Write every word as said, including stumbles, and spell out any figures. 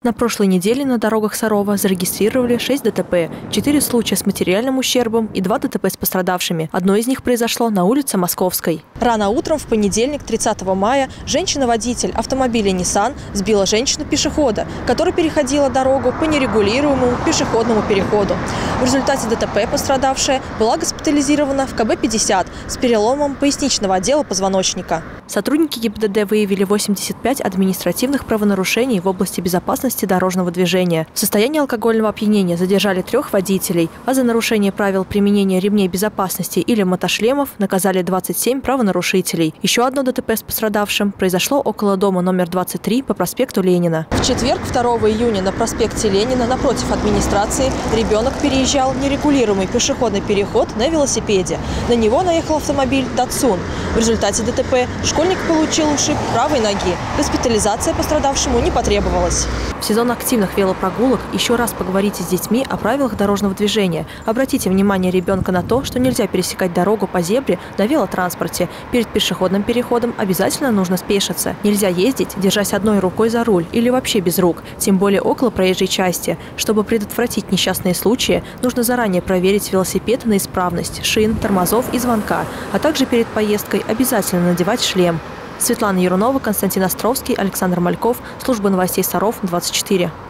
На прошлой неделе на дорогах Сарова зарегистрировали шесть ДТП, четыре случая с материальным ущербом и два ДТП с пострадавшими. Одно из них произошло на улице Московской. Рано утром в понедельник, тридцатого мая, женщина-водитель автомобиля Nissan сбила женщину-пешехода, которая переходила дорогу по нерегулируемому пешеходному переходу. В результате ДТП пострадавшая была госпитализирована в ка бэ пятьдесят с переломом поясничного отдела позвоночника. Сотрудники ГИБДД выявили восемьдесят пять административных правонарушений в области безопасности дорожного движения. В состоянии алкогольного опьянения задержали трех водителей, а за нарушение правил применения ремней безопасности или мотошлемов наказали двадцать семь правонарушителей. Еще одно ДТП с пострадавшим произошло около дома номер двадцать три по проспекту Ленина. В четверг, второго июня, на проспекте Ленина напротив администрации ребенок переезжал нерегулируемый пешеходный переход на велосипеде. На него наехал автомобиль «Датсун». В результате ДТП школьник получил ушиб правой ноги. Госпитализация пострадавшему не потребовалась. В сезон активных велопрогулок еще раз поговорите с детьми о правилах дорожного движения. Обратите внимание ребенка на то, что нельзя пересекать дорогу по зебре на велотранспорте. Перед пешеходным переходом обязательно нужно спешиться. Нельзя ездить, держась одной рукой за руль или вообще без рук, тем более около проезжей части. Чтобы предотвратить несчастные случаи, нужно заранее проверить велосипед на исправность шин, тормозов и звонка, а также перед поездкой обязательно надевать шлем. Светлана Ярунова, Константин Островский, Александр Мальков. Служба новостей Саров, двадцать четыре.